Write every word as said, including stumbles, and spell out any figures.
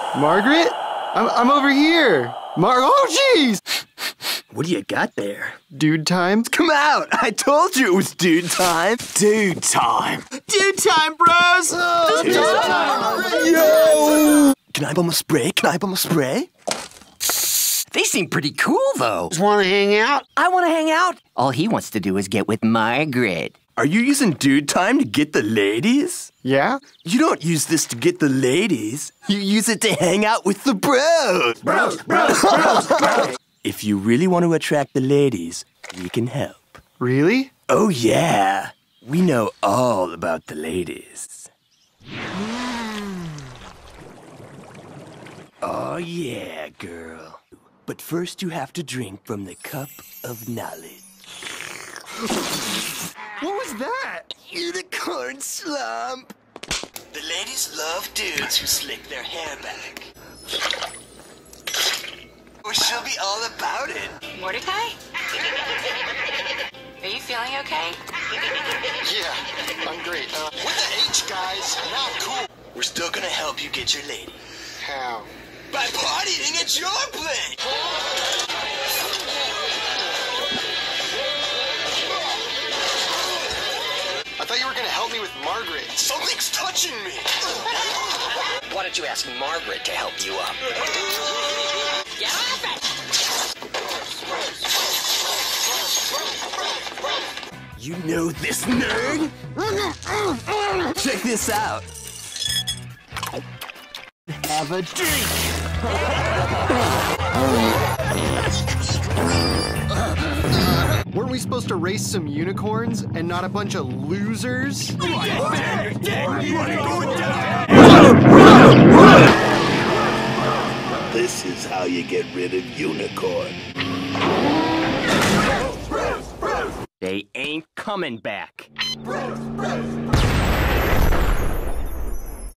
Margaret? I'm, I'm over here. Mar- oh, jeez! What do you got there? Dude time? Come out! I told you it was dude time. Dude time. Dude time, bros! Oh, dude time! Yo! Can I bum a spray? Can I bum a spray? They seem pretty cool, though. Just want to hang out? I want to hang out. All he wants to do is get with Margaret. Are you using dude time to get the ladies? Yeah? You don't use this to get the ladies. You use it to hang out with the bros. Bros, bros, bros, bros. If you really want to attract the ladies, we can help. Really? Oh, yeah. We know all about the ladies. Oh, yeah, girl. But first you have to drink from the cup of knowledge. What was that? Unicorn slump. The ladies love dudes who slick their hair back. Or she'll be all about it. Mordecai? Are you feeling okay? Yeah, I'm great. Uh, what the H, guys? Not cool. We're still gonna help you get your lady. How? By partying at your place! I thought you were gonna help me with Margaret. Something's touching me! Why don't you ask Margaret to help you up? Get off it! You know this nerd? Check this out. Have a drink. Weren't we supposed to race some unicorns and not a bunch of losers? This is how you get rid of unicorn. They ain't coming back. Bros, bros.